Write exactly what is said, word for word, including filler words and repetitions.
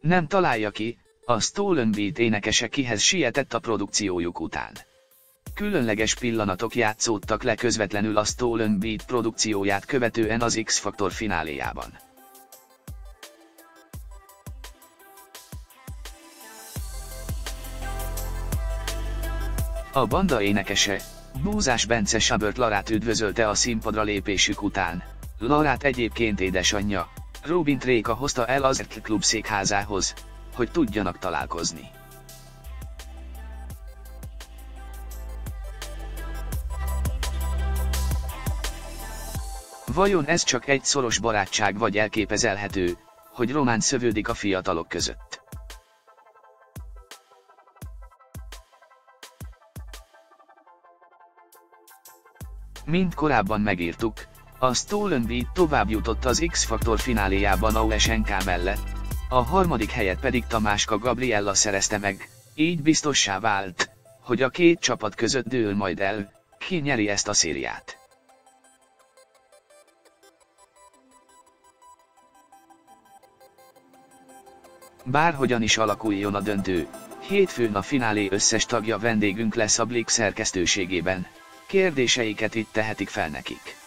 Nem találja ki, a Stolen Beat énekese kihez sietett a produkciójuk után. Különleges pillanatok játszódtak le közvetlenül a Stolen Beat produkcióját követően az X-Factor fináléjában. A banda énekese, Búzás Bence Sabört Larát üdvözölte a színpadra lépésük után. Larát egyébként édesanyja, Robint Réka hozta el az Erkl Klub székházához, hogy tudjanak találkozni. Vajon ez csak egy szoros barátság, vagy elképzelhető, hogy román szövődik a fiatalok között? Mint korábban megírtuk, a Stolen Beat tovább jutott az X-Factor fináléjában a u es en ká mellett, a harmadik helyet pedig Tamáska Gabriella szerezte meg, így biztossá vált, hogy a két csapat között dől majd el, ki nyeri ezt a szériát. Bárhogyan is alakuljon a döntő, hétfőn a finálé összes tagja vendégünk lesz a Blik szerkesztőségében. Kérdéseiket itt tehetik fel nekik.